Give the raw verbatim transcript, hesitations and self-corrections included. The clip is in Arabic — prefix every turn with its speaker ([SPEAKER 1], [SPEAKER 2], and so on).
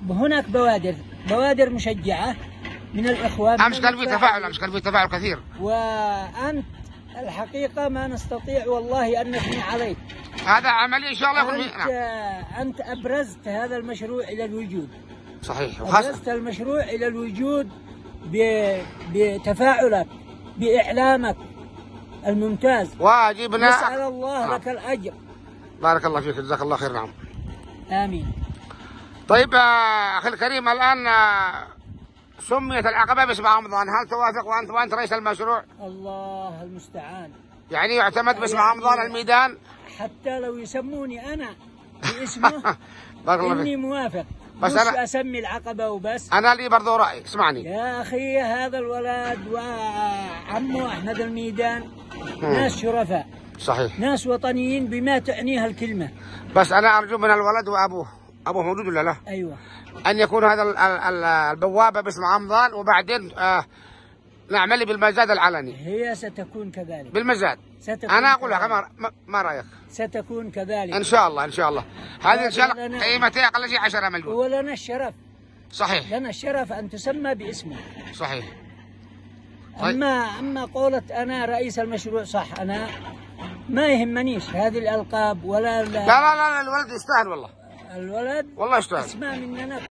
[SPEAKER 1] هناك بوادر بوادر مشجعة من الإخوان.
[SPEAKER 2] أمس كان في تفاعل أمس كان في تفاعل كثير.
[SPEAKER 1] وأنت الحقيقة ما نستطيع والله أن نثني عليك.
[SPEAKER 2] هذا عملي إن شاء الله يكون
[SPEAKER 1] أنت,
[SPEAKER 2] نعم.
[SPEAKER 1] أنت أبرزت هذا المشروع إلى الوجود.
[SPEAKER 2] صحيح.
[SPEAKER 1] أبرزت المشروع إلى الوجود بتفاعلك بإعلامك الممتاز.
[SPEAKER 2] واجبنا.
[SPEAKER 1] نسأل الله
[SPEAKER 2] آه.
[SPEAKER 1] لك الأجر.
[SPEAKER 2] بارك الله فيك جزاك الله خير. نعم.
[SPEAKER 1] آمين.
[SPEAKER 2] طيب أخي الكريم، الآن سميت العقبة باسم رمضان، هل توافق وأنت وأنت رئيس المشروع؟
[SPEAKER 1] الله المستعان.
[SPEAKER 2] يعني يعتمد باسم
[SPEAKER 1] يعني
[SPEAKER 2] رمضان الميدان؟
[SPEAKER 1] حتى لو يسموني أنا باسمه
[SPEAKER 2] بارك الله
[SPEAKER 1] إني
[SPEAKER 2] فيك.
[SPEAKER 1] موافق.
[SPEAKER 2] بس
[SPEAKER 1] مش
[SPEAKER 2] أنا
[SPEAKER 1] أسمي العقبة وبس.
[SPEAKER 2] أنا لي برضو رأي، اسمعني
[SPEAKER 1] يا أخي هذا الولد وعمه أحمد الميدان ناس شرفاء.
[SPEAKER 2] صحيح.
[SPEAKER 1] ناس وطنيين بما تعنيها الكلمة.
[SPEAKER 2] بس أنا أرجو من الولد وأبوه، أبوه موجود ولا لا؟
[SPEAKER 1] أيوة.
[SPEAKER 2] أن يكون هذا ال ال البوابة باسم رمضان، وبعدين آه نعمل بالمزاد العلني.
[SPEAKER 1] هي ستكون كذلك.
[SPEAKER 2] بالمزاد.
[SPEAKER 1] ستكون
[SPEAKER 2] أنا أقول لك،
[SPEAKER 1] كذلك.
[SPEAKER 2] ما, ما رأيك؟
[SPEAKER 1] ستكون كذلك
[SPEAKER 2] إن شاء الله إن شاء الله. هذه إن شاء الله قيمتها أقل شيء عشرة مليون.
[SPEAKER 1] ولنا الشرف.
[SPEAKER 2] صحيح.
[SPEAKER 1] لنا الشرف أن تسمى باسمه.
[SPEAKER 2] صحيح.
[SPEAKER 1] أما أما قولة أنا رئيس المشروع، صح، أنا ما يهمنيش هذه الألقاب ولا لا.
[SPEAKER 2] لا لا لا الولد يستاهل والله.
[SPEAKER 1] الولد
[SPEAKER 2] والله يستاهل.
[SPEAKER 1] اسمع مننا.